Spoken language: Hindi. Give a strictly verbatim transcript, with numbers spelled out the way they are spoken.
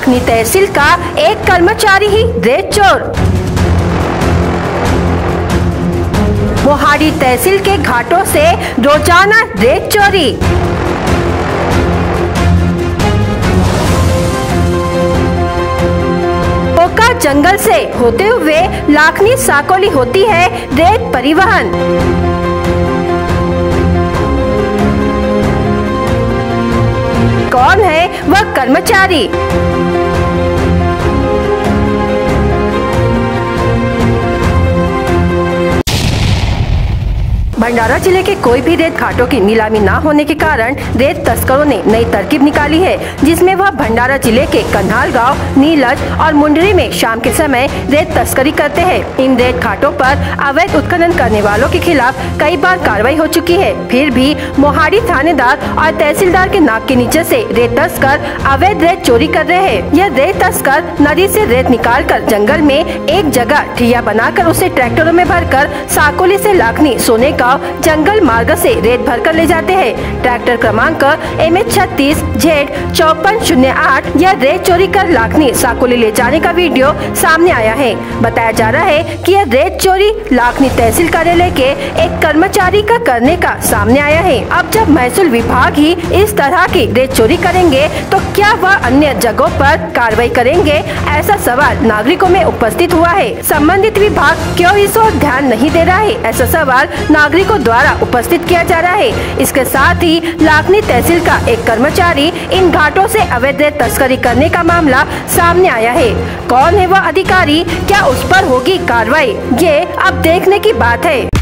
लाखनी तहसील का एक कर्मचारी ही रेत चोर। मोहाड़ी तहसील के घाटों से रोजाना रेत चोरी। ओका जंगल से होते हुए लाखनी साकोली होती है रेत परिवहन। कौन है वह कर्मचारी? भंडारा जिले के कोई भी रेत घाटों की नीलामी न होने के कारण रेत तस्करों ने नई तरकीब निकाली है, जिसमें वह भंडारा जिले के कन्हाल गांव, नीलज और मुंडरी में शाम के समय रेत तस्करी करते हैं। इन रेत घाटों पर अवैध उत्खनन करने वालों के खिलाफ कई बार कार्रवाई हो चुकी है, फिर भी मोहाड़ी थानेदार और तहसीलदार के नाक के नीचे से रेत तस्कर अवैध रेत चोरी कर रहे हैं। यह रेत तस्कर नदी से रेत निकाल कर जंगल में एक जगह ठिया बनाकर उसे ट्रैक्टरों में भरकर साकोली से लाखनी सोने का जंगल मार्ग से रेत भरकर ले जाते हैं। ट्रैक्टर क्रमांक एम एच छत्तीस जेड चौपन शून्य आठ यह रेत चोरी कर लाखनी साकोली ले जाने का वीडियो सामने आया है। बताया जा रहा है कि यह रेत चोरी लाखनी तहसील कार्यालय के एक कर्मचारी का करने का सामने आया है। अब जब महसूल विभाग ही इस तरह की रेत चोरी करेंगे तो क्या वह अन्य जगहों पर कार्रवाई करेंगे? ऐसा सवाल नागरिकों में उपस्थित हुआ है। संबंधित विभाग क्यों इस ओर ध्यान नहीं दे रहा है, ऐसा सवाल नागरिकों द्वारा उपस्थित किया जा रहा है। इसके साथ ही लाखनी तहसील का एक कर्मचारी इन घाटों से अवैध रेत तस्करी करने का मामला सामने आया है। कौन है वह अधिकारी, क्या उस पर होगी कार्रवाई, ये अब देखने की बात है।